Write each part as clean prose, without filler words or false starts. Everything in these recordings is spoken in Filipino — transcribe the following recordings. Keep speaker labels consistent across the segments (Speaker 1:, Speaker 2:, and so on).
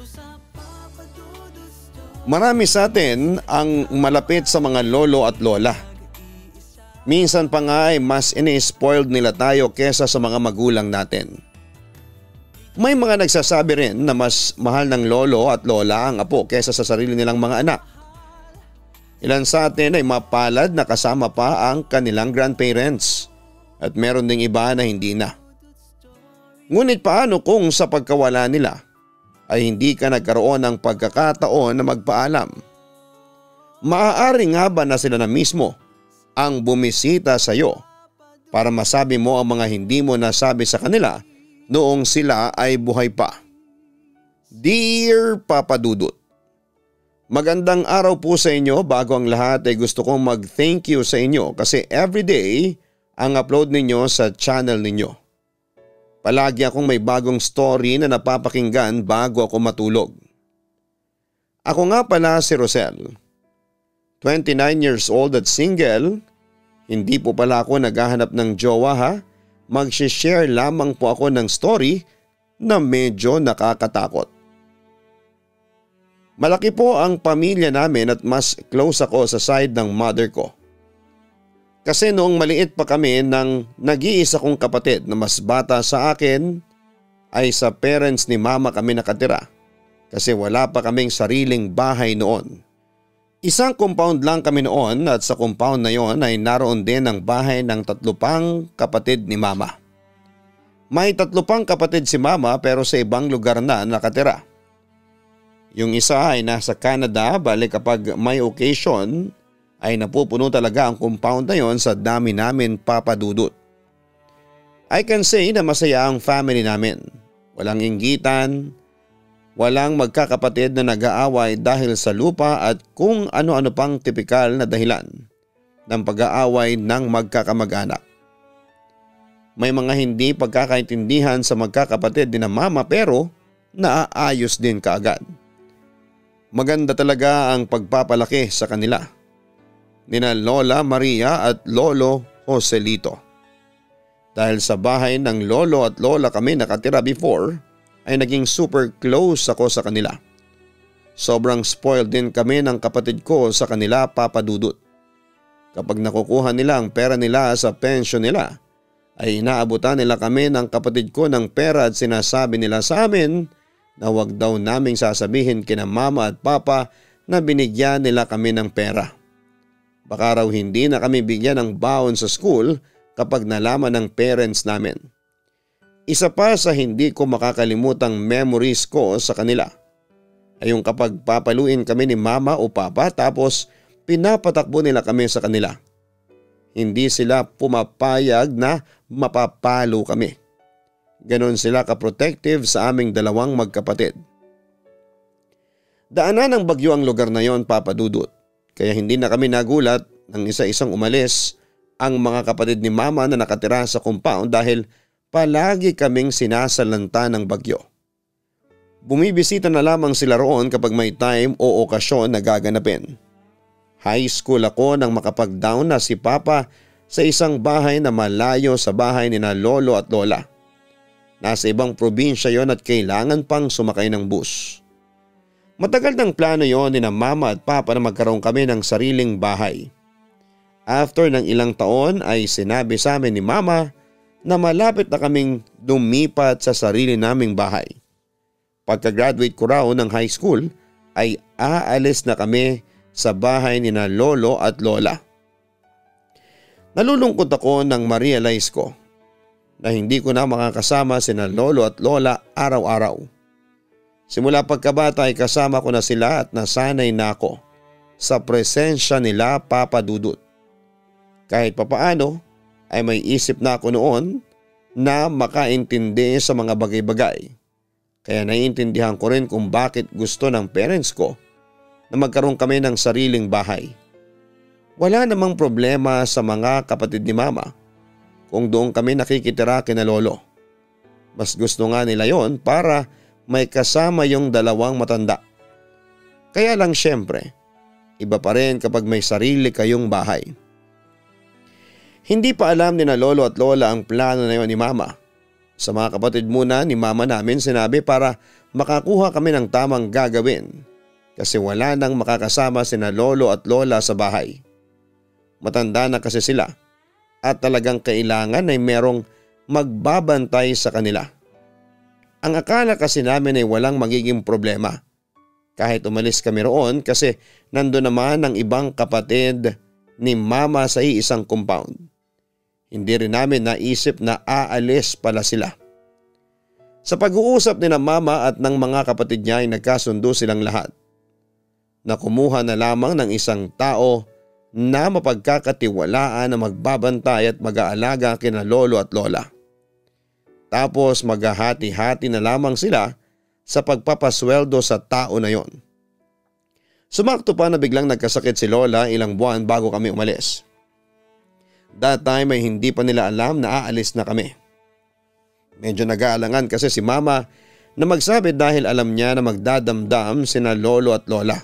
Speaker 1: Marami sa atin ang malapit sa mga lolo at lola. Minsan pa nga ay mas ini-spoiled nila tayo kesa sa mga magulang natin. May mga nagsasabi rin na mas mahal ng lolo at lola ang apo kesa sa sarili nilang mga anak. Ilan sa atin ay mapalad na kasama pa ang kanilang grandparents at meron ding iba na hindi na. Ngunit paano kung sa pagkawala nila ay hindi ka nagkaroon ng pagkakataon na magpaalam? Maaari nga ba na sila na mismo ang bumisita sa iyo para masabi mo ang mga hindi mo nasabi sa kanila noong sila ay buhay pa? Dear Papa Dudut, magandang araw po sa inyo. Bago ang lahat ay gusto kong mag-thank you sa inyo kasi everyday ang upload ninyo sa channel ninyo. Palagi akong may bagong story na napapakinggan bago ako matulog. Ako nga pala si Rosel. 29 years old at single. Hindi po pala ako naghahanap ng jowa ha. Mag-share lamang po ako ng story na medyo nakakatakot. Malaki po ang pamilya namin at mas close ako sa side ng mother ko. Kasi noong maliit pa kami nang nag-iisa kong kapatid na mas bata sa akin ay sa parents ni mama kami nakatira kasi wala pa kaming sariling bahay noon. Isang compound lang kami noon at sa compound na yon ay naroon din ang bahay ng 3 pang kapatid ni mama. May 3 pang kapatid si mama pero sa ibang lugar na nakatira. Yung isa ay nasa Canada, balik kapag may occasion ay napupuno talaga ang compound na yon sa dami namin, Papa Dudut. I can say na masaya ang family namin. Walang inggitan, walang magkakapatid na nag-aaway dahil sa lupa at kung ano-ano pang tipikal na dahilan ng pag-aaway ng magkakamag-anak. May mga hindi pagkakaintindihan sa magkakapatid ni na mama pero naaayos din kaagad. Maganda talaga ang pagpapalaki sa kanila nina Lola Maria at Lolo Joselito. Dahil sa bahay ng lolo at lola kami nakatira before ay naging super close ako sa kanila. Sobrang spoiled din kami ng kapatid ko sa kanila, Papa Dudut. Kapag nakukuha nila ang pera nila sa pension nila ay inaabutan nila kami ng kapatid ko ng pera at sinasabi nila sa amin na wag daw naming sasabihin kina mama at papa na binigyan nila kami ng pera. Baka raw hindi na kami bigyan ng baon sa school kapag nalaman ng parents namin. Isa pa sa hindi ko makakalimutang memories ko sa kanila ay yung kapag papaluin kami ni mama o papa tapos pinapatakbo nila kami sa kanila. Hindi sila pumapayag na mapapalo kami. Ganon sila ka-protective sa aming 2 magkapatid. Daanan ng bagyo ang lugar na yon, Papa Dudut. Kaya hindi na kami nagulat nang isa-isang umalis ang mga kapatid ni mama na nakatira sa compound dahil palagi kaming sinasalanta ng bagyo. Bumibisita na lamang sila roon kapag may time o okasyon na gaganapin. High school ako nang makapag-down na si Papa sa isang bahay na malayo sa bahay ni na lolo at lola. Nasa ibang probinsya yon at kailangan pang sumakay ng bus. Matagal ng plano yon ni na mama at papa na magkaroon kami ng sariling bahay. After ng ilang taon ay sinabi sa amin ni mama na malapit na kaming lumipat sa sarili naming bahay. Pagka-graduate ko raw ng high school ay aalis na kami sa bahay ni na lolo at lola. Nalulungkot ako nang ma-realize ko na hindi ko na makakasama sina lolo at lola araw-araw. Simula pagkabata ay kasama ko na sila at nasanay na ako sa presensya nila, Papa Dudut. Kahit papaano ay may isip na ako noon na makaintindi sa mga bagay-bagay. Kaya naiintindihan ko rin kung bakit gusto ng parents ko na magkaroon kami ng sariling bahay. Wala namang problema sa mga kapatid ni mama kung doon kami nakikitira kina lolo. Mas gusto nga nila yon para may kasama yung 2 matanda. Kaya lang syempre, iba pa rin kapag may sarili kayong bahay. Hindi pa alam ni na lolo at lola ang plano na yon ni mama. Sa mga kapatid muna ni mama namin sinabi para makakuha kami ng tamang gagawin kasi wala nang makakasama sina lolo at lola sa bahay. Matanda na kasi sila at talagang kailangan ay merong magbabantay sa kanila. Ang akala kasi namin ay walang magiging problema kahit umalis kami roon kasi nandun naman ang ibang kapatid ni mama sa iisang compound. Hindi rin namin naisip na aalis pala sila. Sa pag-uusap ni na mama at ng mga kapatid niya ay nagkasundo silang lahat na kumuha na lamang ng isang tao na mapagkakatiwalaan na magbabantay at mag-aalaga kina lolo at lola. Tapos maghahati-hati na lamang sila sa pagpapasweldo sa tao na yon. Sumakto pa na biglang nagkasakit si lola ilang buwan bago kami umalis. That time ay hindi pa nila alam na aalis na kami. Medyo nag-aalangan kasi si mama na magsabi dahil alam niya na magdadamdam sina lolo at lola.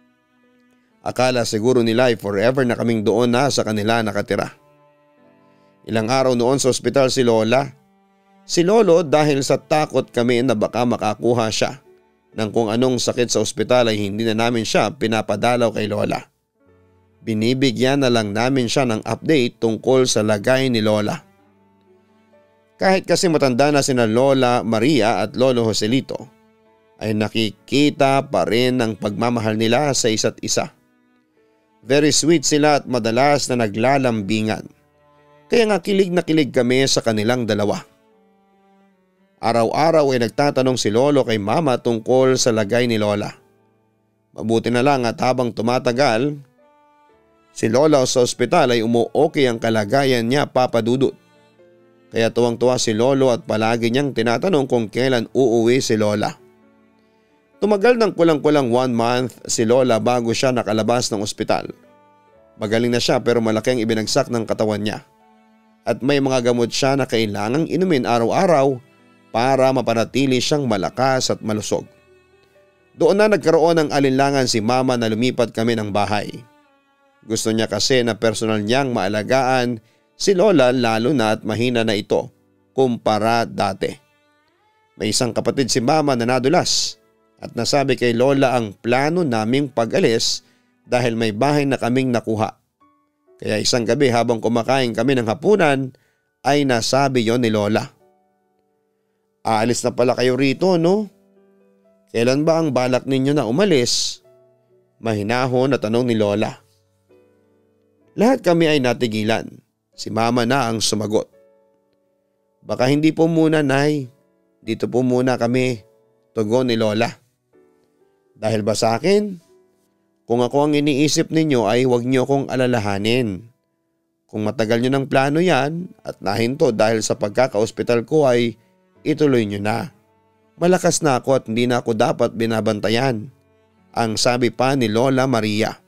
Speaker 1: Akala siguro nila ay forever na kaming doon na sa kanila nakatira. Ilang araw noon sa ospital si lola. Si lolo dahil sa takot kami na baka makakuha siya ng kung anong sakit sa ospital ay hindi na namin siya pinapadalaw kay lola. Binibigyan na lang namin siya ng update tungkol sa lagay ni lola. Kahit kasi matanda na sina Lola Maria at Lolo Joselito ay nakikita pa rin ang pagmamahal nila sa isa't isa. Very sweet sila at madalas na naglalambingan. Kaya nga kilig na kilig kami sa kanilang dalawa. Araw-araw ay nagtatanong si lolo kay mama tungkol sa lagay ni lola. Mabuti na lang at habang tumatagal, si lola sa ospital ay umu-okay ang kalagayan niya, Papa Dudut. Kaya tuwang-tuwa si lolo at palagi niyang tinatanong kung kailan uuwi si lola. Tumagal ng kulang-kulang 1 month si lola bago siya nakalabas ng ospital. Magaling na siya pero malaki ang ibinagsak ng katawan niya. At may mga gamot siya na kailangang inumin araw-araw para mapanatili siyang malakas at malusog. Doon na nagkaroon ng alinlangan si mama na lumipat kami ng bahay. Gusto niya kasi na personal niyang maalagaan si lola lalo na at mahina na ito kumpara dati. May isang kapatid si mama na nadulas at nasabi kay lola ang plano naming pag-alis dahil may bahay na kaming nakuha. Kaya isang gabi habang kumakain kami ng hapunan ay nasabi yon ni lola. Aalis na pala kayo rito, no? Kailan ba ang balak ninyo na umalis? Mahinahon na tanong ni lola. Lahat kami ay natigilan. Si mama na ang sumagot. Baka hindi po muna, Nay. Dito po muna kami, tugon ni lola. Dahil ba sa akin? Kung ako ang iniisip ninyo ay huwag niyo akong alalahanin. Kung matagal niyo ng plano yan at nahinto dahil sa pagkaka-ospital ko ay ituloy niyo na. Malakas na ako at hindi na ako dapat binabantayan. Ang sabi pa ni Lola Maria.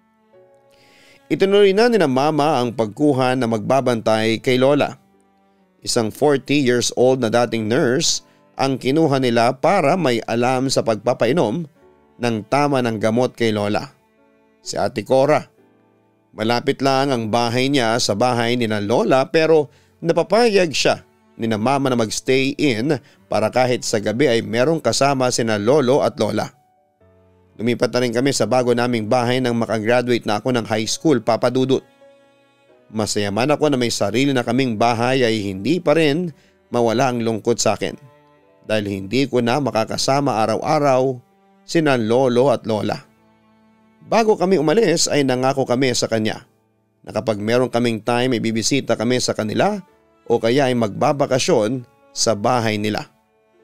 Speaker 1: Itinuloy na ni na mama ang pagkuha na magbabantay kay lola. Isang 40 years old na dating nurse ang kinuha nila para may alam sa pagpapainom ng tama ng gamot kay lola. Si Ate Cora. Malapit lang ang bahay niya sa bahay ni na lola pero napapayag siya ni na mama na magstay in para kahit sa gabi ay merong kasama sina lolo at lola. Lumipat na rin kami sa bago naming bahay nang makagraduate na ako ng high school, Papa Dudut. Masaya man ako na may sarili na kaming bahay ay hindi pa rin mawala ang lungkot sa akin dahil hindi ko na makakasama araw-araw sina lolo at lola. Bago kami umalis ay nangako kami sa kanya na kapag meron kaming time ay bibisita kami sa kanila o kaya ay magbabakasyon sa bahay nila.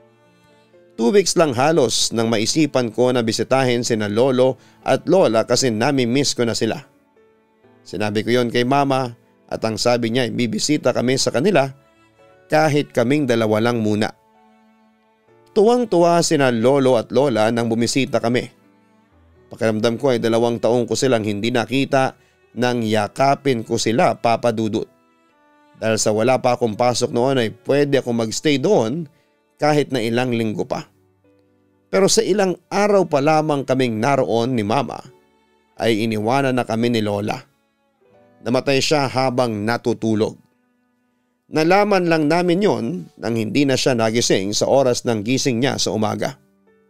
Speaker 1: 2 weeks lang halos nang maisipan ko na bisitahin sina lolo at lola kasi nami-miss ko na sila. Sinabi ko yon kay mama at ang sabi niya ay bibisita kami sa kanila kahit kaming dalawa lang muna. Tuwang-tuwa sina lolo at lola nang bumisita kami. Pakiramdam ko ay 2 taong ko silang hindi nakita nang yakapin ko sila, Papa Dudut. Dahil sa wala pa akong pasok noon ay pwede akong magstay doon kahit na ilang linggo pa. Pero sa ilang araw pa lamang kaming naroon ni mama ay iniwanan na kami ni lola. Namatay siya habang natutulog. Nalaman lang namin yon nang hindi na siya nagising sa oras ng gising niya sa umaga.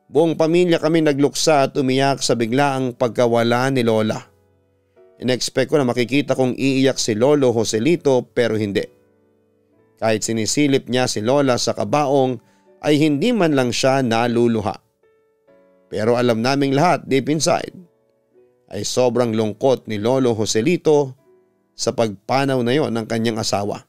Speaker 1: Buong pamilya kami nagluksa at umiyak sa biglaang pagkawala ni Lola. In-expect ko na makikita kong iiyak si Lolo Joselito pero hindi. Kahit sinisilip niya si Lola sa kabaong ay hindi man lang siya naluluha. Pero alam naming lahat deep inside ay sobrang lungkot ni Lolo Joselito sa pagpanaw na yon ng kanyang asawa.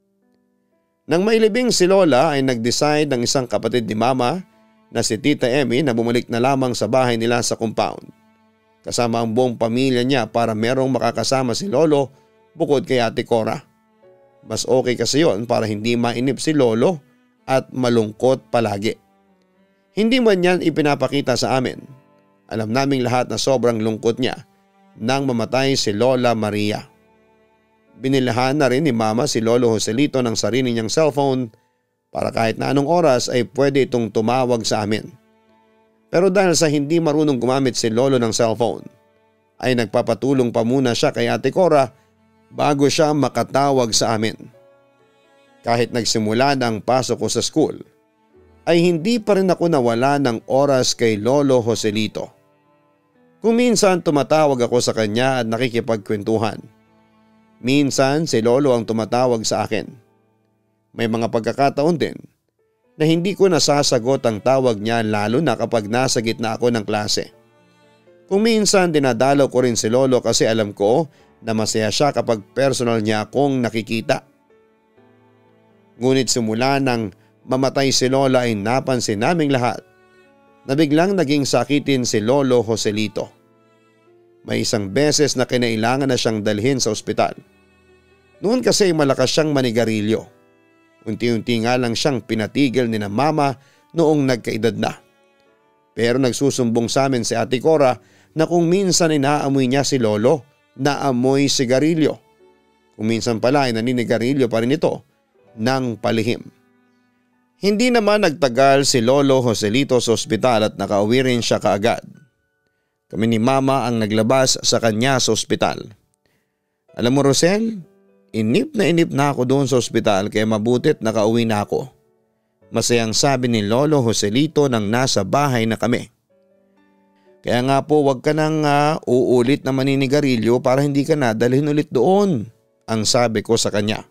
Speaker 1: Nang mailibing si Lola ay nag-decide ng isang kapatid ni Mama na si Tita Emmy na bumalik na lamang sa bahay nila sa compound. Kasama ang buong pamilya niya para merong makakasama si Lolo bukod kay Ate Cora. Mas okay kasi yon para hindi mainip si Lolo at malungkot palagi. Hindi man yan ipinapakita sa amin. Alam naming lahat na sobrang lungkot niya nang mamatay si Lola Maria. Binilahan na rin ni Mama si Lolo Joselito ng sarili niyang cellphone para kahit na anong oras ay pwede itong tumawag sa amin. Pero dahil sa hindi marunong gumamit si Lolo ng cellphone, ay nagpapatulong pa muna siya kay Ate Cora bago siya makatawag sa amin. Kahit nagsimula na ang pasok ko sa school, ay hindi pa rin ako nawala ng oras kay Lolo Joselito. Kung minsan tumatawag ako sa kanya at nakikipagkwentuhan. Minsan si Lolo ang tumatawag sa akin. May mga pagkakataon din na hindi ko nasasagot ang tawag niya lalo na kapag nasa gitna ako ng klase. Kung minsan dinadalaw ko rin si Lolo kasi alam ko na masaya siya kapag personal niya akong nakikita. Ngunit simula nang mamatay si Lola ay napansin naming lahat na biglang naging sakitin si Lolo Joselito. May isang beses na kinailangan na siyang dalhin sa ospital. Noon kasi malakas siyang manigarilyo. Unti-unti nga lang siyang pinatigil ni na Mama noong nagkaedad na. Pero nagsusumbong sa amin si Ate Cora na kung minsan ay naamoy niya si Lolo na amoy sigarilyo. Kung minsan pala ay naninigarilyo pa rin ito ng palihim. Hindi naman nagtagal si Lolo Joselito sa ospital at nakauwi rin siya kaagad. Kami ni Mama ang naglabas sa kanya sa ospital. Alam mo Rosel, inip na ako doon sa ospital kaya mabutit nakauwi na ako. Masayang sabi ni Lolo Joselito nang nasa bahay na kami. Kaya nga po wag ka nang uulit na maninigarilyo para hindi ka na dalhin ulit doon, ang sabi ko sa kanya.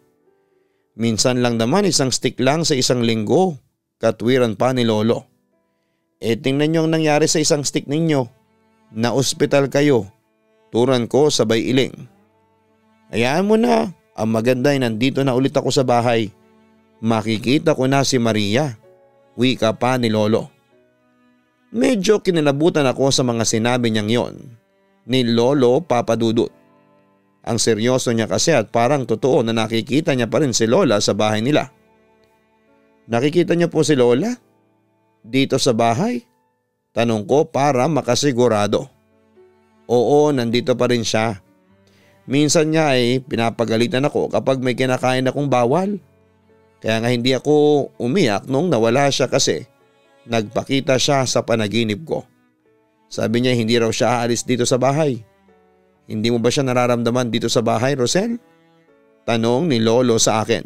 Speaker 1: Minsan lang naman isang stick lang sa isang linggo, katwiran pa ni Lolo. Tingnan niyo ang nangyari sa isang stick ninyo. Na ospital kayo, turan ko sabay iling. Hayaan mo na. Ang maganda ay nandito na ulit ako sa bahay. Makikita ko na si Maria. Wika pa ni Lolo. Medyo kinalabutan ako sa mga sinabi niyang yon ni Lolo Papadudut. Ang seryoso niya kasi at parang totoo na nakikita niya pa rin si Lola sa bahay nila. Nakikita niya po si Lola? Dito sa bahay? Tanong ko para makasigurado. Oo, nandito pa rin siya. Minsan niya ay pinapagalitan ako kapag may kinakain akong bawal. Kaya nga hindi ako umiyak nung nawala siya kasi nagpakita siya sa panaginip ko. Sabi niya hindi raw siya aalis dito sa bahay. Hindi mo ba siya nararamdaman dito sa bahay, Rosel? Tanong ni Lolo sa akin.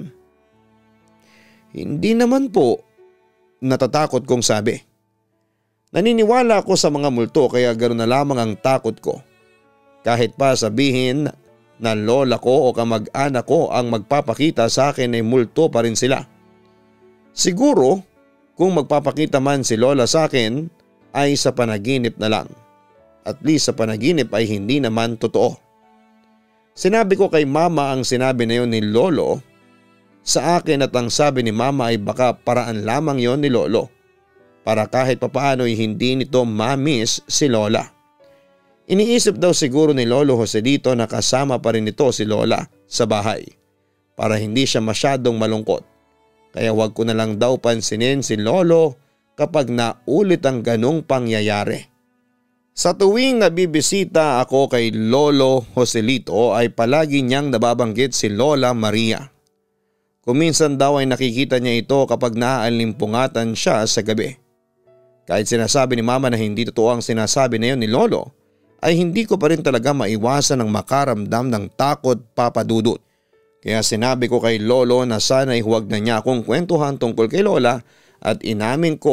Speaker 1: Hindi naman po, natatakot kong sabi. Naniniwala ako sa mga multo kaya ganoon na lamang ang takot ko. Kahit pa sabihin na lola ko o kamag-anak ko ang magpapakita sa akin ay multo pa rin sila. Siguro kung magpapakita man si Lola sa akin ay sa panaginip na lang. At least sa panaginip ay hindi naman totoo. Sinabi ko kay Mama ang sinabi na yon ni Lolo sa akin at ang sabi ni Mama ay baka paraan lamang yon ni Lolo para kahit papaano ay hindi nito ma-miss si Lola. Iniisip daw siguro ni Lolo Joselito na kasama pa rin ito si Lola sa bahay para hindi siya masyadong malungkot. Kaya wag ko na lang daw pansinin si Lolo kapag naulit ang ganong pangyayari. Sa tuwing nabibisita ako kay Lolo Joselito ay palagi niyang nababanggit si Lola Maria. Kung minsan daw ay nakikita niya ito kapag naalimpungatan siya sa gabi. Kahit sinasabi ni Mama na hindi totoo ang sinasabi na yun ni Lolo, ay hindi ko pa rin talaga maiwasan ang makaramdam ng takot, Papadudut. Kaya sinabi ko kay Lolo na sana'y huwag na niya akong kwentuhan tungkol kay Lola at inamin ko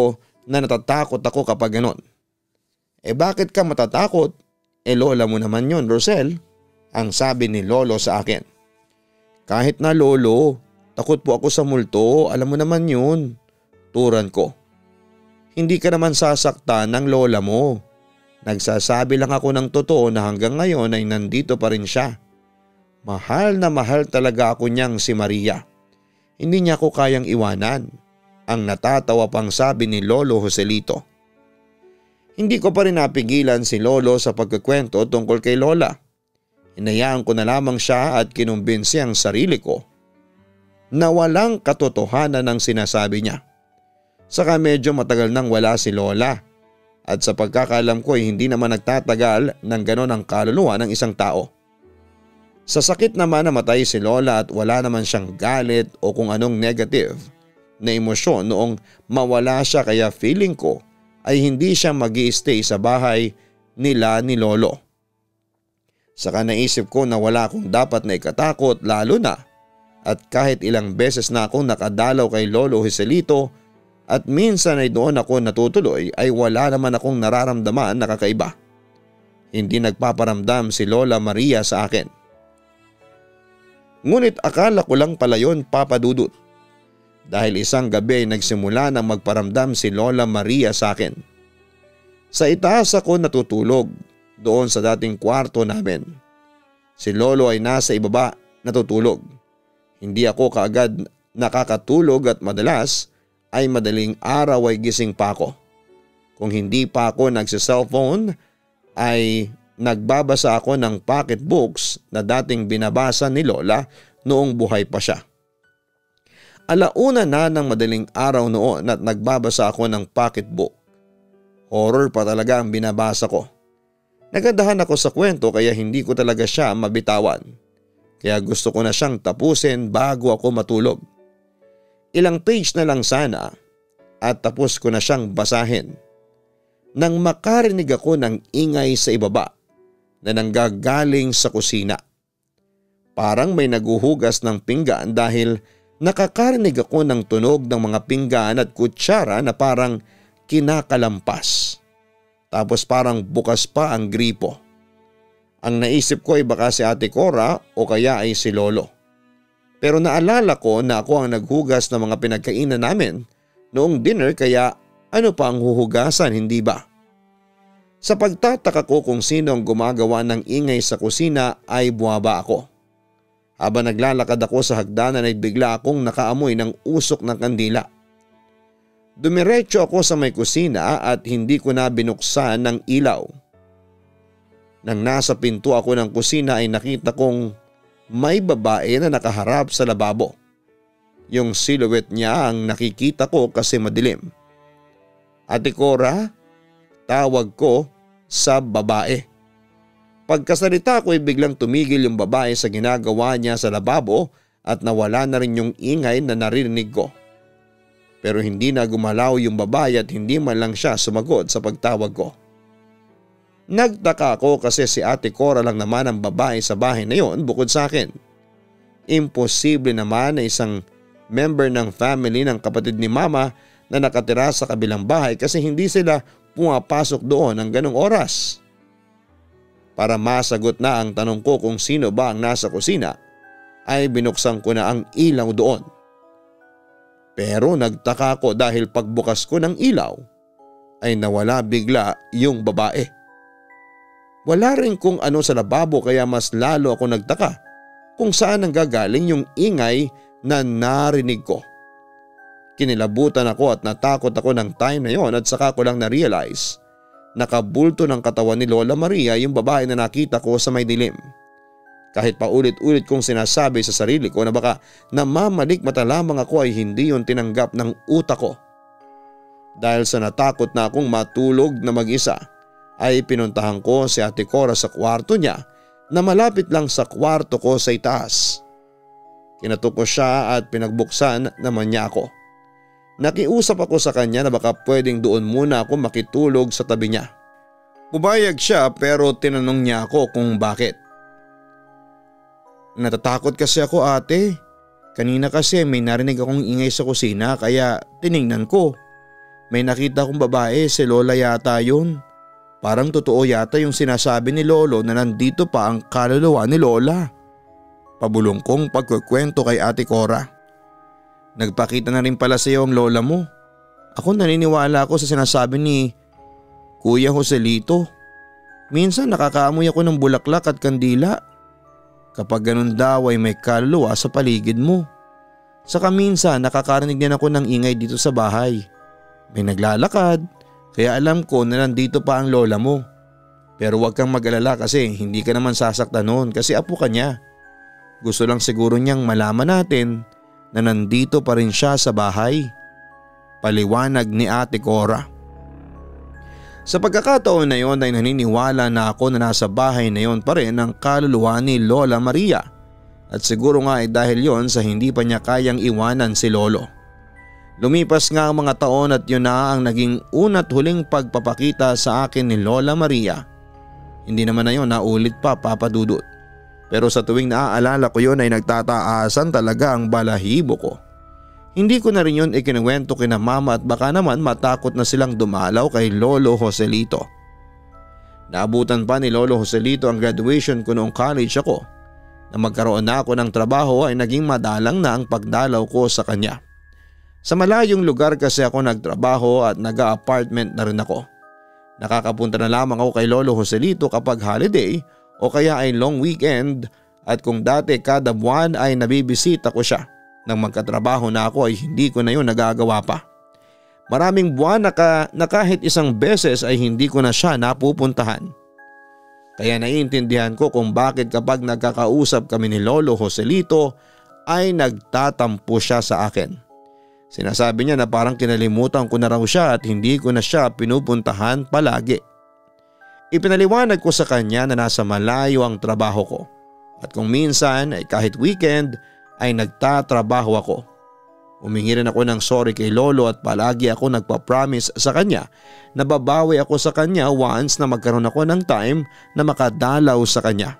Speaker 1: na natatakot ako kapag ganon. Bakit ka matatakot? Lola mo naman yon, Rosel, ang sabi ni lolo sa akin. Kahit na lolo, takot po ako sa multo, alam mo naman yun. Turan ko. Hindi ka naman sasaktan ng lola mo. Nagsasabi lang ako ng totoo na hanggang ngayon ay nandito pa rin siya. Mahal na mahal talaga ako niyang si Maria. Hindi niya ako kayang iwanan. Ang natatawa pang sabi ni Lolo Joselito. Hindi ko pa rin napigilan si Lolo sa pagkukwento tungkol kay Lola. Hinayaan ko na lamang siya at kinumbinsi ang sarili ko na walang katotohanan ng sinasabi niya. Saka medyo matagal nang wala si Lola. At sa pagkakaalam ko ay hindi naman nagtatagal ng ganon ang kaluluwa ng isang tao. Sa sakit naman namatay si Lola at wala naman siyang galit o kung anong negative na emosyon noong mawala siya, kaya feeling ko ay hindi siya mag-i-stay sa bahay nila ni Lolo. Saka naisip ko na wala akong dapat na ikatakot, lalo na at kahit ilang beses na akong nakadalaw kay Lolo Joselito at minsan ay doon ako natutuloy ay wala naman akong nararamdaman na kakaiba. Hindi nagpaparamdam si Lola Maria sa akin. Ngunit akala ko lang pala yun, Papa Dudut. Dahil isang gabi ay nagsimula nang magparamdam si Lola Maria sa akin. Sa itaas ako natutulog doon sa dating kwarto namin. Si Lolo ay nasa ibaba natutulog. Hindi ako kaagad nakakatulog at madalas ay madaling araw ay gising pa ako. Kung hindi pa ako nagsi-cellphone ay nagbabasa ako ng pocketbooks na dating binabasa ni Lola noong buhay pa siya. Alauna na ng madaling araw noon at nagbabasa ako ng pocketbook. Horror pa talaga ang binabasa ko. Nagandahan ako sa kwento kaya hindi ko talaga siya mabitawan. Kaya gusto ko na siyang tapusin bago ako matulog. Ilang page na lang sana at tapos ko na siyang basahin. Nang makarinig ako ng ingay sa ibaba na nanggagaling sa kusina. Parang may naguhugas ng pinggan dahil nakakarinig ako ng tunog ng mga pinggan at kutsara na parang kinakalampas. Tapos parang bukas pa ang gripo. Ang naisip ko ay baka si Ate Cora o kaya ay si Lolo. Pero naalala ko na ako ang naghugas ng mga pinagkainan namin noong dinner, kaya ano pa ang huhugasan, hindi ba? Sa pagtataka ko kung sino ang gumagawa ng ingay sa kusina ay buwaba ako. Habang naglalakad ako sa hagdanan ay bigla akong nakaamoy ng usok ng kandila. Dumiretso ako sa may kusina at hindi ko na binuksan ng ilaw. Nang nasa pinto ako ng kusina ay nakita kong may babae na nakaharap sa lababo. Yung silhouette niya ang nakikita ko kasi madilim. Ate Cora, tawag ko sa babae. Pagkasalita ko ay biglang tumigil yung babae sa ginagawa niya sa lababo at nawala na rin yung ingay na narinig ko. Pero hindi na gumalaw yung babae at hindi man lang siya sumagot sa pagtawag ko. Nagtaka ako kasi si Ate Cora lang naman ang babae sa bahay na yon bukod sa akin. Imposible naman na isang member ng family ng kapatid ni Mama na nakatira sa kabilang bahay kasi hindi sila pumapasok doon ng ganong oras. Para masagot na ang tanong ko kung sino ba ang nasa kusina ay binuksan ko na ang ilaw doon. Pero nagtaka ko dahil pagbukas ko ng ilaw ay nawala bigla yung babae. Wala rin kung ano sa lababo kaya mas lalo ako nagtaka kung saan nanggagaling yung ingay na narinig ko. Kinilabutan ako at natakot ako ng time na yon at saka ko lang na-realize nakabulto ng katawan ni Lola Maria yung babae na nakita ko sa may dilim. Kahit paulit-ulit kong sinasabi sa sarili ko na baka namamalikmata lamang ako ay hindi yun tinanggap ng utak ko. Dahil sa natakot na akong matulog na mag-isa ay pinuntahan ko si Ate Cora sa kwarto niya na malapit lang sa kwarto ko sa itaas. Kinatok ko siya at pinagbuksan naman niya ako. Nakiusap ako sa kanya na baka pwedeng doon muna ako makitulog sa tabi niya. Pumayag siya pero tinanong niya ako kung bakit. Natatakot kasi ako, ate. Kanina kasi may narinig akong ingay sa kusina kaya tiningnan ko. May nakita kong babae, si Lola yata yun. Parang totoo yata yung sinasabi ni Lolo na nandito pa ang kaluluwa ni Lola. Pabulong kong pagkukwento kay Ate Cora. Nagpakita na rin pala sa iyo ang lola mo. Ako naniniwala ako sa sinasabi ni Kuya Joselito. Minsan nakakaamoy ako ng bulaklak at kandila. Kapag ganun daw ay may kaluluwa sa paligid mo. Saka minsan nakakarinig din ako ng ingay dito sa bahay. May naglalakad. Kaya alam ko na nandito pa ang lola mo. Pero huwag kang mag-alala kasi hindi ka naman sasaktan noon kasi apo ka niya. Gusto lang siguro niyang malaman natin na nandito pa rin siya sa bahay. Paliwanag ni Ate Cora. Sa pagkakataon na yon ay naniniwala na ako na nasa bahay na yon pa rin ang kaluluwa ni Lola Maria. At siguro nga ay dahil yon sa hindi pa niya kayang iwanan si Lolo. Lumipas nga ang mga taon at yun na ang naging una't huling pagpapakita sa akin ni Lola Maria. Hindi naman na yun naulit pa, Papa Dudut. Pero sa tuwing naaalala ko yun ay nagtataasan talaga ang balahibo ko. Hindi ko na rin yun ikinuwento kina mama at baka naman matakot na silang dumalaw kay Lolo Joselito. Naabutan pa ni Lolo Joselito ang graduation ko noong college ako. Na magkaroon na ako ng trabaho ay naging madalang na ang pagdalaw ko sa kanya. Sa malayong lugar kasi ako nagtrabaho at nag-apartment na rin ako. Nakakapunta na lamang ako kay Lolo Joselito kapag holiday o kaya ay long weekend at kung dati kada buwan ay nabibisita ko siya. Nang magkatrabaho na ako ay hindi ko na yun nagagawa pa. Maraming buwan na kahit isang beses ay hindi ko na siya napupuntahan. Kaya naiintindihan ko kung bakit kapag nagkakausap kami ni Lolo Joselito ay nagtatampo siya sa akin. Sinasabi niya na parang kinalimutan ko na raw siya at hindi ko na siya pinupuntahan palagi. Ipinaliwanag ko sa kanya na nasa malayo ang trabaho ko at kung minsan ay kahit weekend ay nagtatrabaho ako. Humingi rin ako ng sorry kay Lolo at palagi ako nagpa-promise sa kanya na babawi ako sa kanya once na magkaroon ako ng time na makadalaw sa kanya.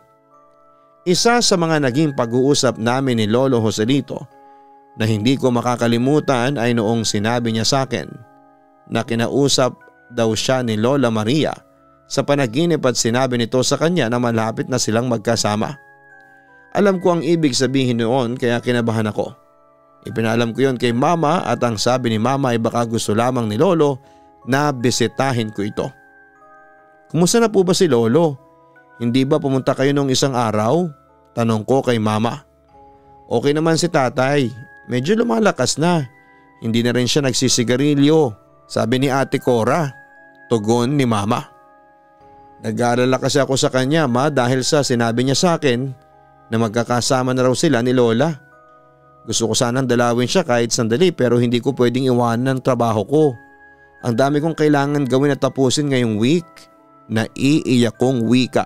Speaker 1: Isa sa mga naging pag-uusap namin ni Lolo Joselito na hindi ko makakalimutan ay noong sinabi niya sa akin na kinausap daw siya ni Lola Maria sa panaginip at sinabi nito sa kanya na malapit na silang magkasama. Alam ko ang ibig sabihin noon kaya kinabahan ako. Ipinalam ko yon kay mama at ang sabi ni mama ay baka gusto lamang ni Lolo na bisitahin ko ito. Kumusta na po ba si Lolo? Hindi ba pumunta kayo nung isang araw? Tanong ko kay mama. Okay naman si tatay. Medyo lumalakas na. Hindi na rin siya nagsisigarilyo, sabi ni Ate Cora. Tugon ni mama. Nag-aalala kasi ako sa kanya ma dahil sa sinabi niya sa akin na magkakasama na raw sila ni Lola. Gusto ko sanang dalawin siya kahit sandali pero hindi ko pwedeng iwanan ang trabaho ko. Ang dami kong kailangan gawin at tapusin ngayong week. Naiiyak kong wika.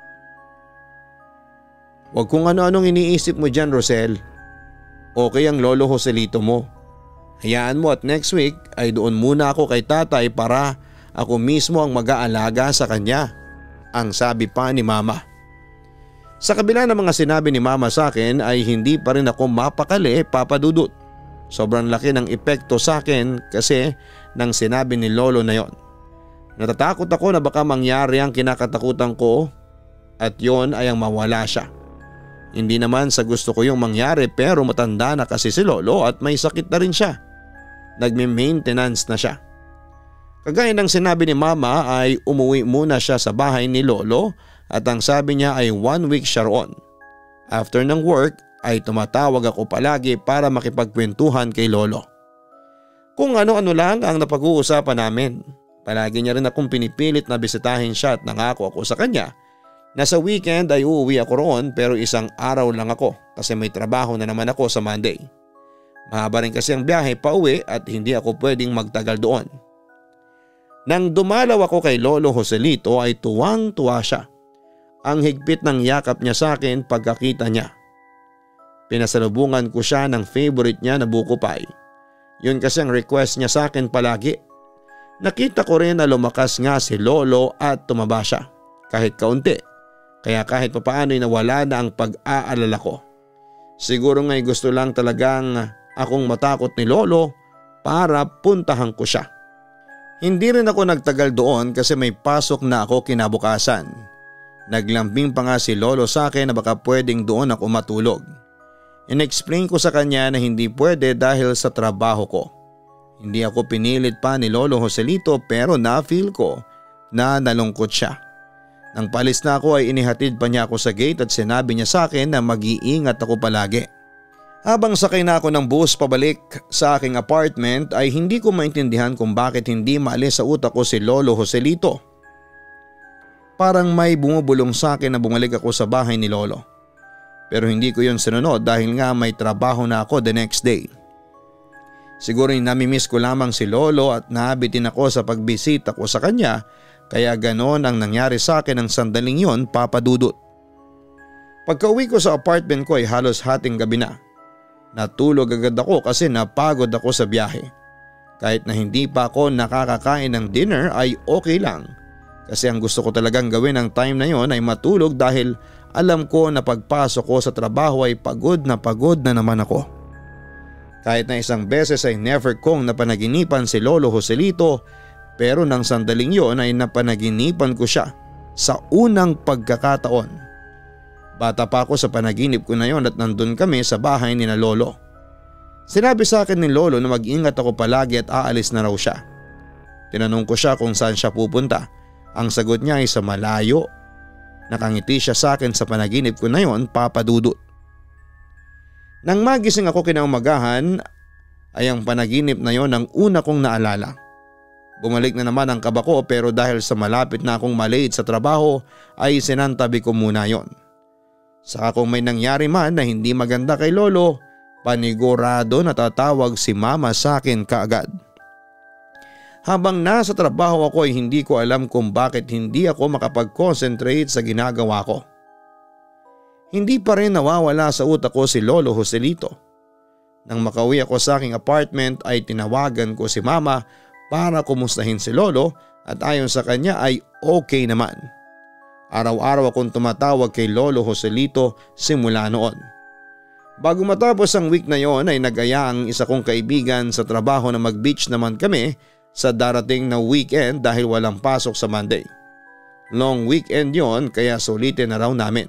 Speaker 1: Huwag kung ano-anong iniisip mo dyan, Rosel. Okay ang Lolo Joselito mo. Hayaan mo at next week ay doon muna ako kay tatay para ako mismo ang mag-aalaga sa kanya. Ang sabi pa ni mama. Sa kabila ng mga sinabi ni mama sa akin ay hindi pa rin ako mapakali, Papa Dudut. Sobrang laki ng epekto sa akin kasi nang sinabi ni Lolo na yon. Natatakot ako na baka mangyari ang kinakatakutan ko at yon ay ang mawala siya. Hindi naman sa gusto ko yung mangyari pero matanda na kasi si Lolo at may sakit na rin siya. Nagme-maintenance na siya. Kagaya ng sinabi ni mama ay umuwi muna siya sa bahay ni Lolo at ang sabi niya ay 1 week siya roon. After ng work ay tumatawag ako palagi para makipagkwentuhan kay Lolo. Kung ano-ano lang ang napag-uusapan namin. Palagi niya rin akong pinipilit na bisitahin siya at nangako ako sa kanya na sa weekend ay uuwi ako roon pero isang araw lang ako kasi may trabaho na naman ako sa Monday. Mahaba rin kasi ang biyahe pa uwi at hindi ako pwedeng magtagal doon. Nang dumalaw ako kay Lolo Joselito ay tuwang-tuwa siya. Ang higpit ng yakap niya sa akin pagkakita niya. Pinasalubungan ko siya ng favorite niya na buko pie. Yun kasi ang request niya sa akin palagi. Nakita ko rin na lumakas nga si Lolo at tumaba siya kahit kaunti. Kaya kahit papaano'y nawala na ang pag-aalala ko. Siguro nga'y gusto lang talagang akong matakot ni Lolo para puntahan ko siya. Hindi rin ako nagtagal doon kasi may pasok na ako kinabukasan. Naglambing pa nga si lolo sa akin na baka pwedeng doon ako matulog. In-explain ko sa kanya na hindi pwede dahil sa trabaho ko. Hindi ako pinilit pa ni Lolo Joselito pero na-feel ko na nalungkot siya. Nang palis na ako ay inihatid pa niya ako sa gate at sinabi niya sa akin na mag-iingat ako palagi. Habang sakay na ako ng bus pabalik sa aking apartment ay hindi ko maintindihan kung bakit hindi maalis sa utak ko si Lolo Joselito. Parang may bumubulong sa akin na bumalik ako sa bahay ni Lolo. Pero hindi ko yun sinunod dahil nga may trabaho na ako the next day. Siguro namimiss ko lamang si Lolo at nabitin ako sa pagbisita ko sa kanya kaya ganon ang nangyari sa akin ng sandaling yon, Papa Dudut. Pagka-uwi ko sa apartment ko ay halos hating gabi na. Natulog agad ako kasi napagod ako sa biyahe. Kahit na hindi pa ako nakakakain ng dinner ay okay lang. Kasi ang gusto ko talagang gawin ng time na yon ay matulog dahil alam ko na pagpasok ko sa trabaho ay pagod na naman ako. Kahit na isang beses ay never kong napanaginipan si Lolo Joselito pero nang sandaling yon ay napanaginipan ko siya sa unang pagkakataon. Bata pa ako sa panaginip ko na yon at nandun kami sa bahay ni na Lolo. Sinabi sa akin ni Lolo na mag-ingat ako palagi at aalis na raw siya. Tinanong ko siya kung saan siya pupunta. Ang sagot niya ay sa malayo. Nakangiti siya sa akin sa panaginip ko na yon, Papa Dudut. Nang magising ako kinaumagahan ay ang panaginip na yon ang una kong naalala. Bumalik na naman ang kaba ko pero dahil sa malapit na akong malate sa trabaho ay sinantabi ko muna yon. Saka kung may nangyari man na hindi maganda kay Lolo, panigurado na tatawag si Mama sa akin kaagad. Habang nasa trabaho ako ay hindi ko alam kung bakit hindi ako makapag-concentrate sa ginagawa ko. Hindi pa rin nawawala sa utak ko si Lolo Joselito. Nang makauwi ako sa aking apartment ay tinawagan ko si Mama para kumustahin si Lolo at ayon sa kanya ay okay naman. Araw-araw akong tumatawag kay Lolo Joselito simula noon. Bago matapos ang week na yon ay nag-aya ang isa kong kaibigan sa trabaho na mag-beach naman kami sa darating na weekend dahil walang pasok sa Monday. Long weekend yon kaya sulitin na raw namin.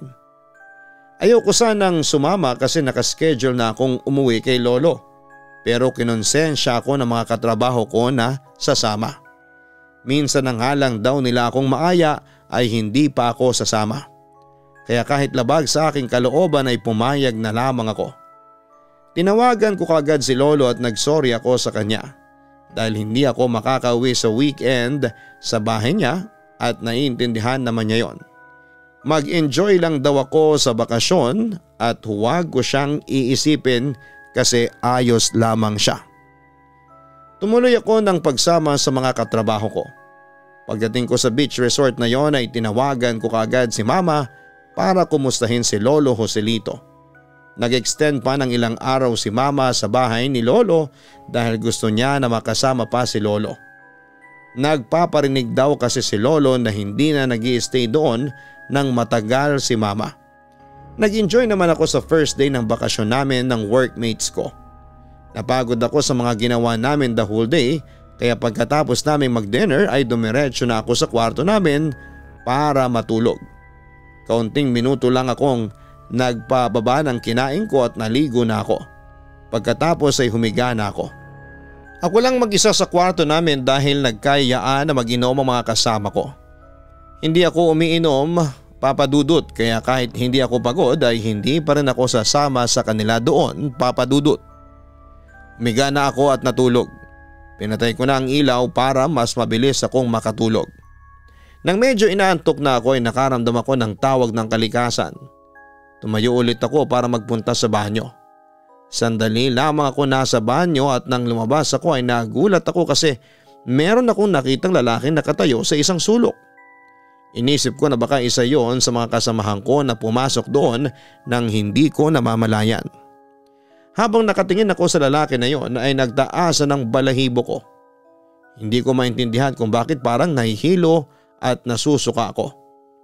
Speaker 1: Ayoko sanang sumama kasi nakaschedule na akong umuwi kay Lolo pero kinonsensya ako ng mga katrabaho ko na sasama. Minsan nang halang daw nila akong maaya ay hindi pa ako sasama. Kaya kahit labag sa aking kalooban ay pumayag na lamang ako. Tinawagan ko kagad si Lolo at nagsorry ako sa kanya dahil hindi ako makakauwi sa weekend sa bahay niya at naiintindihan naman niya yon. Mag-enjoy lang daw ako sa bakasyon at huwag ko siyang iisipin kasi ayos lamang siya. Tumuloy ako ng pagsama sa mga katrabaho ko. Pagdating ko sa beach resort na yon ay tinawagan ko kaagad si Mama para kumustahin si Lolo Joselito. Nag-extend pa ng ilang araw si Mama sa bahay ni Lolo dahil gusto niya na makasama pa si Lolo. Nagpaparinig daw kasi si Lolo na hindi na nag-i-stay doon ng matagal si Mama. Nag-enjoy naman ako sa first day ng bakasyon namin ng workmates ko. Napagod ako sa mga ginawa namin the whole day kaya pagkatapos namin mag-dinner ay dumiretso na ako sa kwarto namin para matulog. Kaunting minuto lang akong nagpababa ng kinain ko at naligo na ako. Pagkatapos ay humiga na ako. Ako lang mag-isa sa kwarto namin dahil nagkayaan na mag-inom ang mga kasama ko. Hindi ako umiinom, Papa Dudut, kaya kahit hindi ako pagod ay hindi pa rin ako sasama sa kanila doon, Papa Dudut. Humiga na ako at natulog. Pinatay ko na ang ilaw para mas mabilis akong makatulog. Nang medyo inaantok na ako ay nakaramdam ako ng tawag ng kalikasan. Tumayo ulit ako para magpunta sa banyo. Sandali lamang ako nasa banyo at nang lumabas ako ay nagulat ako kasi meron akong nakitang lalaki nakatayo sa isang sulok. Inisip ko na baka isa yon sa mga kasamahan ko na pumasok doon nang hindi ko namamalayan. Habang nakatingin ako sa lalaki na yon ay nagtaasan ng balahibo ko. Hindi ko maintindihan kung bakit parang nahihilo at nasusuka ako.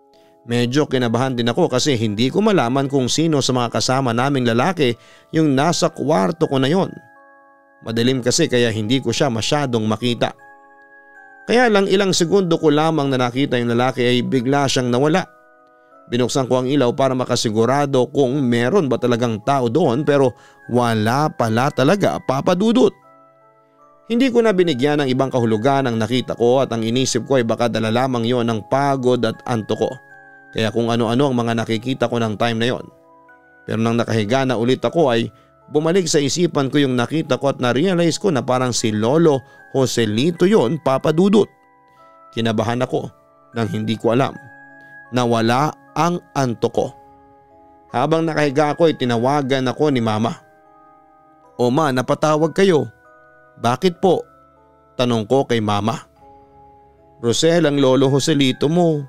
Speaker 1: Medyo kinabahan din ako kasi hindi ko malaman kung sino sa mga kasama naming lalaki yung nasa kwarto ko na yon. Madilim kasi kaya hindi ko siya masyadong makita. Kaya lang ilang segundo ko lamang na nakita yung lalaki ay bigla siyang nawala. Binuksan ko ang ilaw para makasigurado kung meron ba talagang tao doon pero wala pala talaga, Papa Dudut. Hindi ko na binigyan ng ibang kahulugan ang nakita ko at ang inisip ko ay baka dala lamang yon ng pagod at antok ko. Kaya kung ano-ano ang mga nakikita ko ng time na yon. Pero nang nakahiga na ulit ako ay bumalik sa isipan ko yung nakita ko at na-realize ko na parang si Lolo Joselito yon, Papa Dudut. Kinabahan ako nang hindi ko alam na wala ang antok ko. Habang nakahiga ako ay tinawagan ako ni Mama. "O ma, napatawag kayo." "Bakit po?" tanong ko kay Mama. "Rosel, ang Lolo Joselito mo.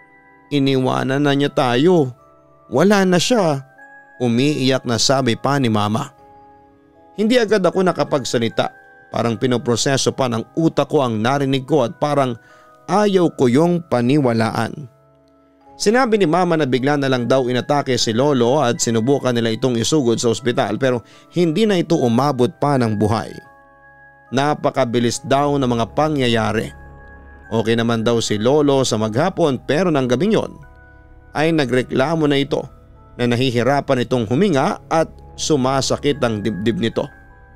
Speaker 1: Iniwanan na niya tayo. Wala na siya." Umiiyak na sabi pa ni Mama. Hindi agad ako nakapagsalita. Parang pinoproseso pa ng utak ko ang narinig ko at parang ayaw ko yung paniwalaan. Sinabi ni Mama na bigla na lang daw inatake si Lolo at sinubukan nila itong isugod sa ospital pero hindi na ito umabot pa ng buhay. Napakabilis daw ng mga pangyayari. Okay naman daw si Lolo sa maghapon pero ng gabing yon ay nagreklamo na ito na nahihirapan itong huminga at sumasakit ang dibdib nito.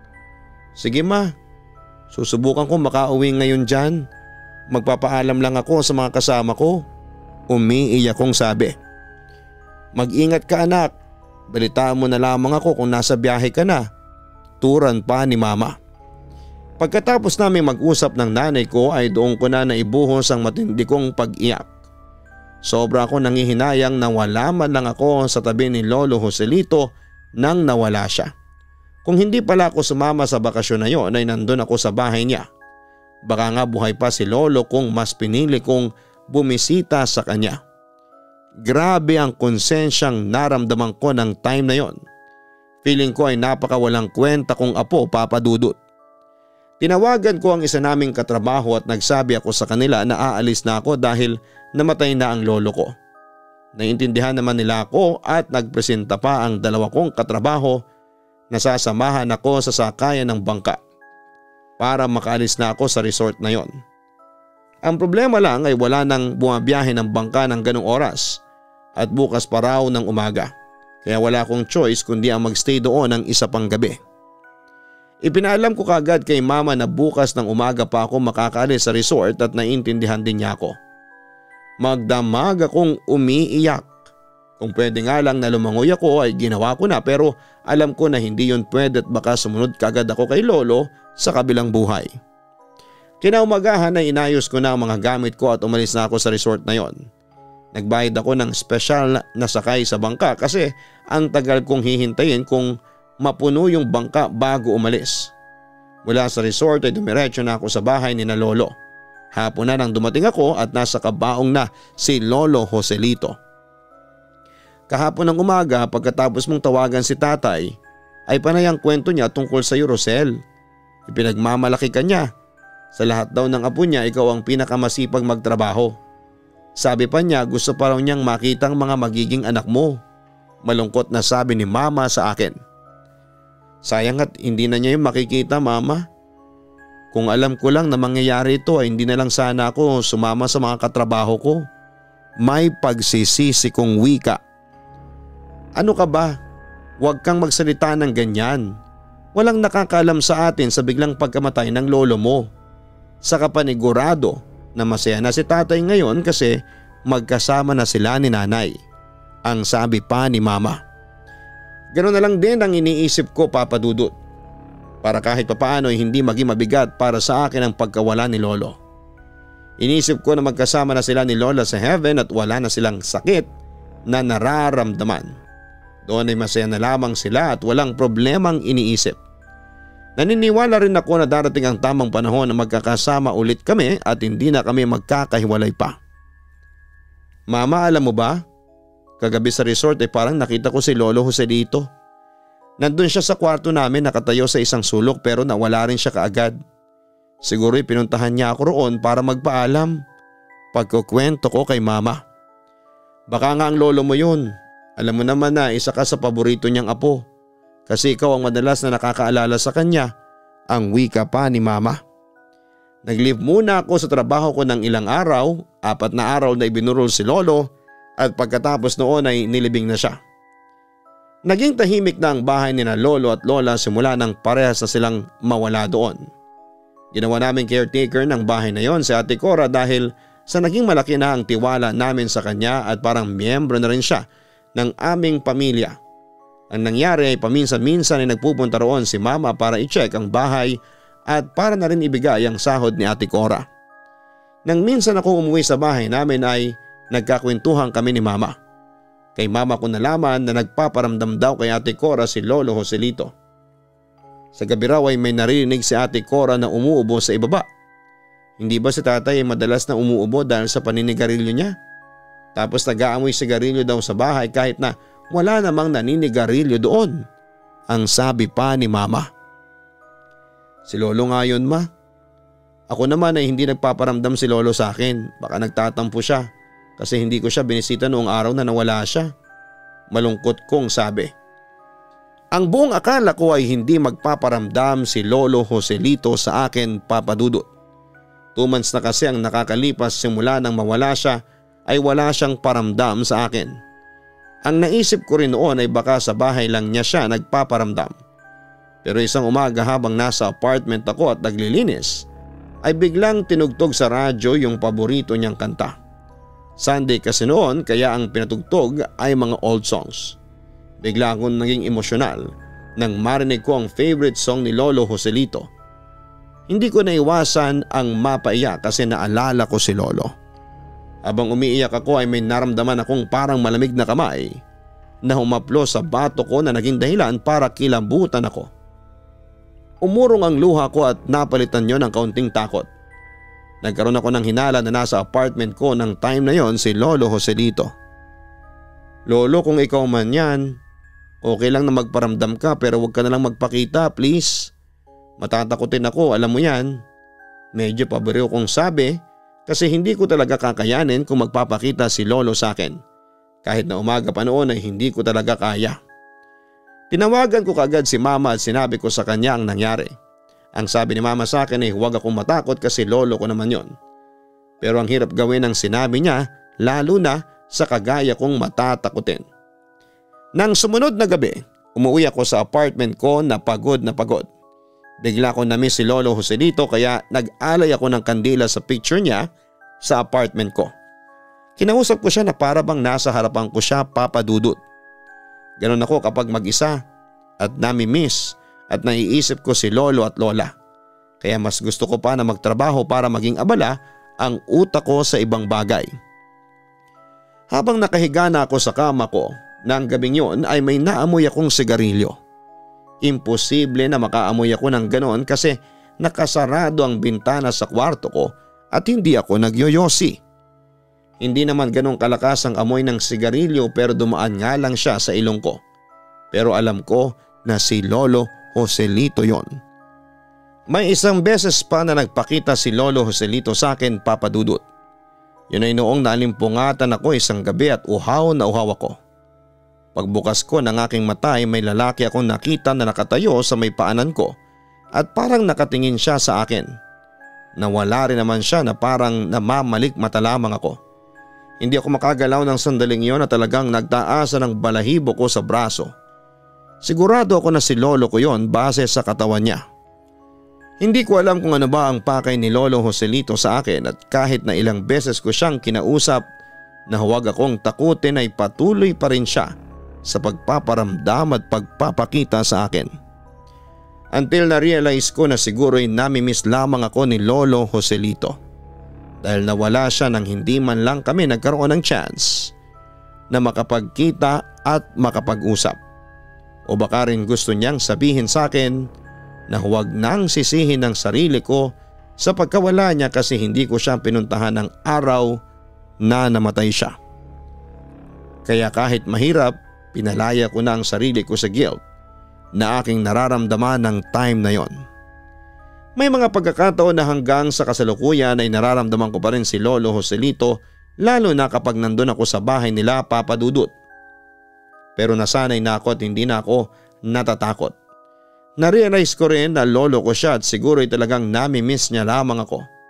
Speaker 1: "Sige ma, susubukan ko makauwi ngayon dyan. Magpapaalam lang ako sa mga kasama ko." Umiiyak kong sabi. "Mag-ingat ka anak. Balitaan mo na lamang ako kung nasa biyahe ka na." Turan pa ni Mama. Pagkatapos namin mag-usap ng nanay ko ay doon ko na naibuhos ang matindi kong pag-iyak. Sobra ako nangihinayang na wala man lang ako sa tabi ni Lolo Joselito nang nawala siya. Kung hindi pala ako sumama sa bakasyon na yon ay nandun ako sa bahay niya. Baka nga buhay pa si Lolo kung mas pinili kong bumisita sa kanya. Grabe ang konsensyang naramdaman ko ng time na yon. Feeling ko ay napakawalang kwenta kong apo, Papa Dudut. Tinawagan ko ang isa naming katrabaho at nagsabi ako sa kanila na aalis na ako dahil namatay na ang lolo ko. Naintindihan naman nila ako at nagpresenta pa ang dalawa kong katrabaho na sasamahan ako sa sakayan ng bangka para makaalis na ako sa resort na yon. Ang problema lang ay wala nang bumabiyahe ng bangka ng ganong oras at bukas pa raw ng umaga. Kaya wala akong choice kundi ang magstay doon ng isa pang gabi. Ipinaalam ko kagad kay Mama na bukas ng umaga pa ako makakaalis sa resort at naiintindihan din niya ako. Magdamag akong umiiyak. Kung pwede nga lang na lumangoy ako ay ginawa ko na pero alam ko na hindi yun pwede at baka sumunod kagad ako kay Lolo sa kabilang buhay. Kinaumagahan na inayos ko na ang mga gamit ko at umalis na ako sa resort na yon. Nagbayad ako ng special na sakay sa bangka kasi ang tagal kong hihintayin kung mapuno yung bangka bago umalis. Mula sa resort ay dumiretso na ako sa bahay ni na Lolo. Hapon na nang dumating ako at nasa kabaong na si Lolo Joselito. Kahapon ng umaga pagkatapos mong tawagan si tatay ay panay ang kwento niya tungkol sa iyo, Rosel. Ipinagmamalaki ka niya. Sa lahat daw ng apo niya ikaw ang pinakamasipag magtrabaho. Sabi pa niya gusto pa raw niyang makita ang mga magiging anak mo. Malungkot na sabi ni Mama sa akin. Sayang at hindi na niya yung makikita, Mama. Kung alam ko lang na mangyayari ito ay hindi na lang sana ako sumama sa mga katrabaho ko. May pagsisisi kong wika. Ano ka ba? Huwag kang magsalita ng ganyan. Walang nakakaalam sa atin sa biglang pagkamatay ng lolo mo. Saka panigurado na masaya na si tatay ngayon kasi magkasama na sila ni nanay. Ang sabi pa ni Mama. Ganoon na lang din ang iniisip ko, Papa Dudut. Para kahit papaano ay hindi maging mabigat para sa akin ang pagkawala ni Lolo. Iniisip ko na magkasama na sila ni Lola sa heaven at wala na silang sakit na nararamdaman. Doon ay masaya na lamang sila at walang problemang iniisip. Naniniwala rin ako na darating ang tamang panahon na magkakasama ulit kami at hindi na kami magkakahiwalay pa. Mama, alam mo ba? Kagabi sa resort ay parang nakita ko si Lolo Joselito. Nandun siya sa kwarto namin nakatayo sa isang sulok pero nawala rin siya kaagad. Siguro pinuntahan niya ako roon para magpaalam. Pagkukwento ko kay Mama. Baka nga ang lolo mo yun. Alam mo naman na isa ka sa paborito niyang apo. Kasi ikaw ang madalas na nakakaalala sa kanya. Ang wika pa ni Mama. Nag-leave muna ako sa trabaho ko ng ilang araw, 4 na araw na ibinurol si lolo at pagkatapos noon ay nilibing na siya. Naging tahimik na ang bahay ni na lolo at lola simula nang parehas na silang mawala doon. Ginawa namin caretaker ng bahay na yon si Ate Cora dahil sa naging malaki na ang tiwala namin sa kanya at parang miyembro na rin siya ng aming pamilya. Ang nangyari ay paminsan-minsan ay nagpupunta roon si mama para i-check ang bahay at para na rin ibigay ang sahod ni Ate Cora. Nang minsan ako umuwi sa bahay namin ay nagkakwentuhan kami ni mama. Kay mama ko nalaman na nagpaparamdam daw kay Ate Cora si Lolo Joselito. Sa gabi raw ay may narinig si Ate Cora na umuubo sa ibaba. Hindi ba si tatay ay madalas na umuubo dahil sa paninigarilyo niya? Tapos nag-aamoy sigarilyo daw sa bahay kahit na wala namang naninigarilyo doon. Ang sabi pa ni mama. Si Lolo nga yun, ma. Ako naman ay hindi nagpaparamdam si Lolo sa akin. Baka nagtatampo siya kasi hindi ko siya binisita noong araw na nawala siya. Malungkot kong sabi. Ang buong akala ko ay hindi magpaparamdam si Lolo Joselito sa akin, Papa Dudut. 2 months na kasi ang nakakalipas simula nang mawala siya ay wala siyang paramdam sa akin. Ang naisip ko rin noon ay baka sa bahay lang niya siya nagpaparamdam. Pero isang umaga habang nasa apartment ako at naglilinis ay biglang tinugtog sa radyo yung paborito niyang kanta. Sunday kasi noon kaya ang pinatugtog ay mga old songs. Bigla akong naging emosyonal nang marinig ko ang favorite song ni Lolo Joselito. Hindi ko naiwasan ang mapaiyak kasi naalala ko si Lolo. Habang umiiyak ako ay may naramdaman akong parang malamig na kamay na humaplo sa bato ko na naging dahilan para kilabutan ako. Umurong ang luha ko at napalitan yon ng kaunting takot. Nagkaroon ako ng hinala na nasa apartment ko ng time na yon si Lolo Joselito. Lolo, kung ikaw man yan, okay lang na magparamdam ka pero huwag ka na lang magpakita, please. Matatakotin ako, alam mo yan. Medyo pabiro kong sabi kasi hindi ko talaga kakayanin kung magpapakita si Lolo sa akin. Kahit na umaga pa noon ay hindi ko talaga kaya. Tinawagan ko kaagad si mama at sinabi ko sa kanya ang nangyari. Ang sabi ni mama sa akin ay huwag akong matakot kasi lolo ko naman yon. Pero ang hirap gawin ang sinabi niya lalo na sa kagaya kong matatakutin. Nang sumunod na gabi, umuwi ako sa apartment ko na pagod na pagod. Bigla ko na-miss si Lolo Joselito kaya nag-alay ako ng kandila sa picture niya sa apartment ko. Kinausap ko siya na para bang nasa harapan ko siya, Papa Dudut. Ganon ako kapag mag-isa at nami-miss at naiisip ko si Lolo at Lola. Kaya mas gusto ko pa na magtrabaho para maging abala ang utak ko sa ibang bagay. Habang nakahiga na ako sa kama ko, nang gabing yon ay may naamoy akong sigarilyo. Imposible na makaamoy ako ng ganon kasi nakasarado ang bintana sa kwarto ko at hindi ako nagyoyosi. Hindi naman ganong kalakas ang amoy ng sigarilyo pero dumaan nga lang siya sa ilong ko. Pero alam ko na si Lolo Joselito yon. May isang beses pa na nagpakita si Lolo Joselito sa akin, Papa Dudut. Yun ay noong nalimpungatan ako isang gabi at uhaw na uhaw ako. Pagbukas ko ng aking mata ay may lalaki akong nakita na nakatayo sa may paanan ko at parang nakatingin siya sa akin. Nawala rin naman siya na parang namamalik mata lamang ako. Hindi ako makagalaw ng sandaling yon na talagang nagtaasa ng balahibo ko sa braso. Sigurado ako na si Lolo ko yon base sa katawan niya. Hindi ko alam kung ano ba ang pakay ni Lolo Joselito sa akin at kahit na ilang beses ko siyang kinausap na huwag akong takutin ay patuloy pa rin siya sa pagpaparamdam at pagpapakita sa akin. Until na-realize ko na siguro ay namimiss lamang ako ni Lolo Joselito dahil nawala siya nang hindi man lang kami nagkaroon ng chance na makapagkita at makapag-usap. O baka rin gusto niyang sabihin sa akin na huwag nang sisihin ang sarili ko sa pagkawala niya kasi hindi ko siya pinuntahan ng araw na namatay siya. Kaya kahit mahirap, pinalaya ko na ang sarili ko sa guilt na aking nararamdaman ng time na yon. May mga pagkakataon na hanggang sa kasalukuyan ay nararamdaman ko pa rin si Lolo Joselito lalo na kapag nandun ako sa bahay nila, Papa Dudut. Pero nasanay na ako at hindi na ako natatakot. Narealize ko rin na lolo ko siya at siguro ay talagang nami-miss niya lamang ako.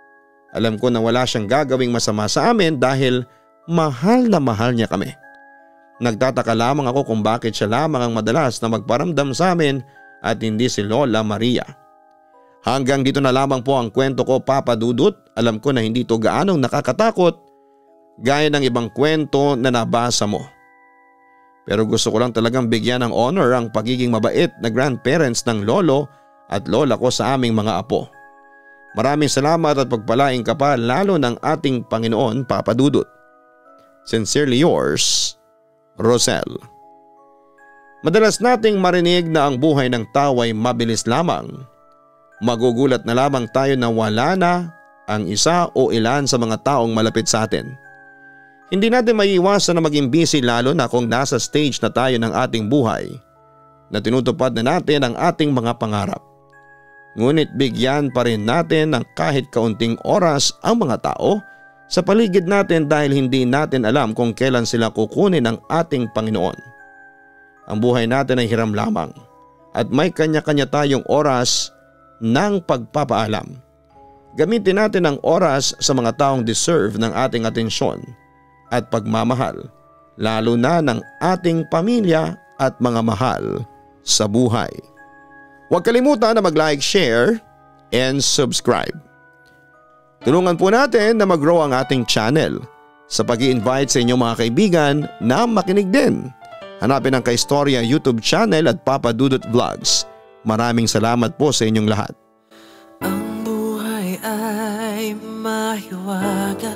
Speaker 1: Alam ko na wala siyang gagawing masama sa amin dahil mahal na mahal niya kami. Nagtataka lamang ako kung bakit siya lamang ang madalas na magparamdam sa amin at hindi si Lola Maria. Hanggang dito na lamang po ang kwento ko, Papa Dudut. Alam ko na hindi ito gaanong nakakatakot gaya ng ibang kwento na nabasa mo. Pero gusto ko lang talagang bigyan ng honor ang pagiging mabait na grandparents ng lolo at lola ko sa aming mga apo. Maraming salamat at pagpalain ka pa lalo ng ating Panginoon, Papa Dudut. Sincerely yours, Rosel. Madalas nating marinig na ang buhay ng tao ay mabilis lamang. Magugulat na lamang tayo na wala na ang isa o ilan sa mga taong malapit sa atin. Hindi natin maiiwasan na maging busy lalo na kung nasa stage na tayo ng ating buhay na tinutupad na natin ang ating mga pangarap. Ngunit bigyan pa rin natin ng kahit kaunting oras ang mga tao sa paligid natin dahil hindi natin alam kung kailan sila kukunin ng ating Panginoon. Ang buhay natin ay hiram lamang at may kanya-kanya tayong oras ng pagpapaalam. Gamitin natin ang oras sa mga taong deserve ng ating atensyon at pagmamahal, lalo na ng ating pamilya at mga mahal sa buhay. Huwag kalimutan na mag-like, share, and subscribe. Tulungan po natin na mag-grow ang ating channel sa pag-i-invite sa inyong mga kaibigan na makinig din. Hanapin ang Kaistorya YouTube channel at Papa Dudut Vlogs. Maraming salamat po sa inyong lahat.
Speaker 2: Ang buhay ay mahiwaga,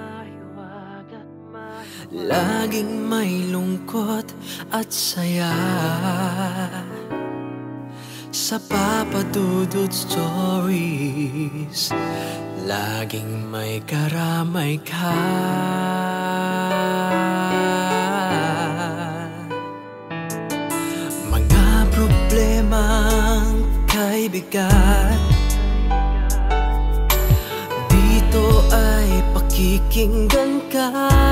Speaker 2: laging may lungkot at saya. Sa Papa Dudut Stories, laging may karamay ka. Mga problemang kay bigat, dito ay pakikinggan ka.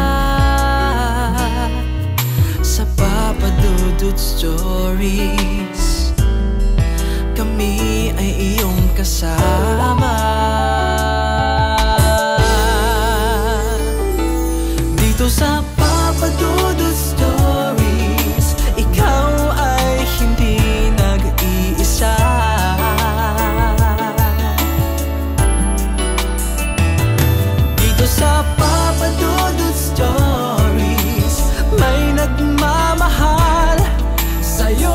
Speaker 2: Sa Papa Dudut Stories, kami ay iyong kasama. Dito sa Papa Dudut Stories, ikaw ay hindi nag-iisa. Dito sa Papa Dudut Stories, may nagmamahal sa'yo.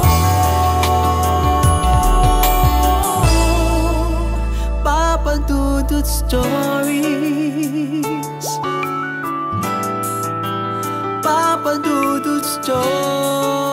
Speaker 2: Papa Dudut Stories, Papa Dudut Stories.